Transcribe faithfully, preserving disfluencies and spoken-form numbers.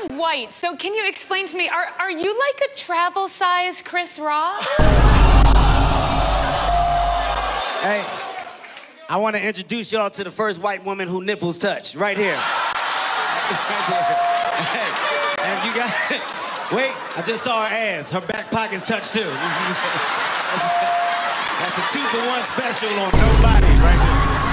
white. So can you explain to me, are, are you like a travel size Chris Rock? Hey, I want to introduce y'all to the first white woman who nipples touch, right here. Right there. Hey, and you got, wait, I just saw her ass. Her back pockets touch too. That's a two for one special on nobody right here.